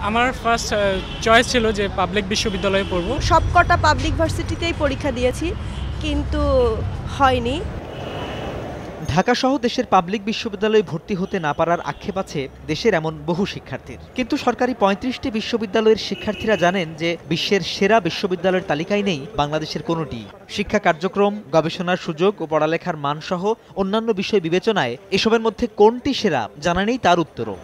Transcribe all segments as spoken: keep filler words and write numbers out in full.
আমার first choice ছিল যে পাবলিক বিশ্ববিদ্যালয়ে পড়ব। সবকটা পাবলিক ভার্সিটিতেই পরীক্ষা দিয়েছি, কিন্তু হয়নি। ঢাকা সহ দেশের পাবলিক বিশ্ববিদ্যালয়ে ভর্তি হতে না পারার আক্ষেপ আছে দেশের এমন বহু শিক্ষার্থীর। কিন্তু সরকারি পঁয়ত্রিশটি বিশ্ববিদ্যালয়ের শিক্ষার্থীরা জানেন যে বিশ্বের সেরা বিশ্ববিদ্যালয়ের তালিকায় নেই বাংলাদেশের কোনোটি। শিক্ষা কার্যক্রম, গবেষণার সুযোগ ও পড়ালেখার মানসহ অন্যান্য বিষয় বিবেচনায় এসবের মধ্যে কোনটি সেরা জানা নেই তার উত্তরও।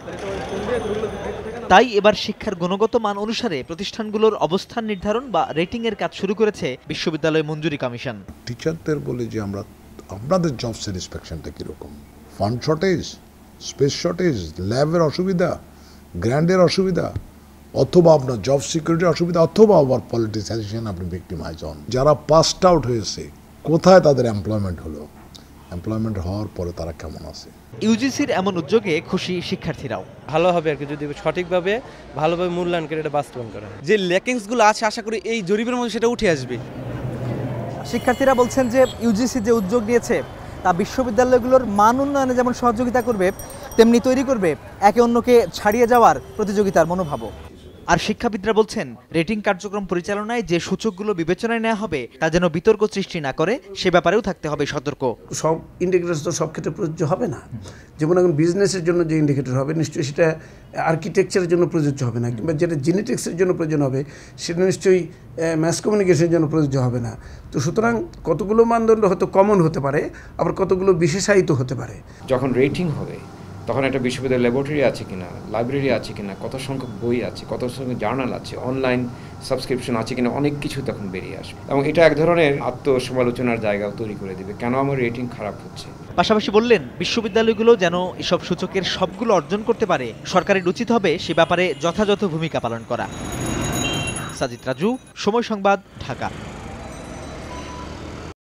তাই এবার শিক্ষার গুণগত মান অনুসারে প্রতিষ্ঠানগুলোর অবস্থান নির্ধারণ বা রেটিং এর কাজ শুরু করেছে বিশ্ববিদ্যালয় মঞ্জুরি কমিশন। টিচারদের বলে যে আমরা আপনাদের জব স্যাটিসফ্যাকশনটা কীরকম, ফান্ড শর্টেজ, স্পেস শর্টেজ, ল্যাবের অসুবিধা, গ্র্যান্ডের অসুবিধা, অথবা আপনার জব সিকিউরিটির অসুবিধা, অথবা আবার পলিটিসাইজেশন আপনি ভিক্টিমাইজ হন। যারা পাসড আউট হয়েছে কোথায় তাদের এমপ্লয়মেন্ট হলো, এমপ্লয়মেন্ট হওয়ার পরে তারা কেমন আছে। ইউজিসির এমন উদ্যোগে খুশি শিক্ষার্থীরাও। ভালো হবে আর কি যদি সঠিকভাবে ভালোভাবে মূল্যায়ন করে এটা বাস্তবায়ন করা হয়। যে ল্যাকিংসগুলো আছে আশা করি এই জরিপের মধ্যে সেটা উঠে আসবে। শিক্ষার্থীরা বলছেন যে ইউজিসি যে উদ্যোগ নিয়েছে তা বিশ্ববিদ্যালয়গুলোর মান উন্নয়নে যেমন সহযোগিতা করবে, তেমনি তৈরি করবে একে অন্যকে ছাড়িয়ে যাওয়ার প্রতিযোগিতার মনোভাবও। আর শিক্ষাবিদরা বলছেন রেটিং কার্যক্রম পরিচালনায় যে সূচকগুলো বিবেচনায় নেওয়া হবে তা যেন বিতর্ক সৃষ্টি না করে সে ব্যাপারেও থাকতে হবে সতর্ক। সব ইন্ডিকেটর তো সব ক্ষেত্রে প্রযোজ্য হবে না। যেমন এখন বিজনেসের জন্য যে ইন্ডিকেটর হবে নিশ্চয়ই সেটা আর্কিটেকচারের জন্য প্রযোজ্য হবে না, কিংবা যেটা জেনেটিক্সের জন্য প্রয়োজন হবে সেটা নিশ্চয়ই ম্যাস কমিউনিকেশনের জন্য প্রযোজ্য হবে না। তো সুতরাং কতগুলো মানদণ্ড হয়তো কমন হতে পারে, আবার কতগুলো বিশেষায়িত হতে পারে। যখন রেটিং হবে তখন একটা বিশ্ববিদ্যালয় ল্যাবরেটরি আছে কিনা, লাইব্রেরি আছে কিনা, কত সংখ্যক বই আছে, কত সংখ্যক জার্নাল আছে, অনলাইন সাবস্ক্রিপশন আছে কিনা, অনেক কিছু তখন বেরিয়ে আসবে এবং এটা এক ধরনের আত্মসমালোচনার জায়গাও তৈরি করে দেবে কেন আমার রেটিং খারাপ হচ্ছে। পাশাপাশি বললেন বিশ্ববিদ্যালয়গুলো যেন এসব সূচকের সবগুলো অর্জন করতে পারে সরকারের উচিত হবে সে ব্যাপারে যথাযথ ভূমিকা পালন করা। সাজিদ, রাজু, সময় সংবাদ, ঢাকা।